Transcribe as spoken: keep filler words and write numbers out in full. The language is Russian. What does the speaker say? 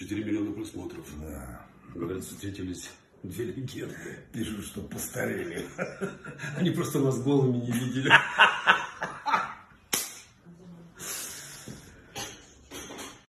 четыре миллиона просмотров. Да. Говорят, встретились две легенды. Пишут, что постарели. Они просто нас голыми не видели.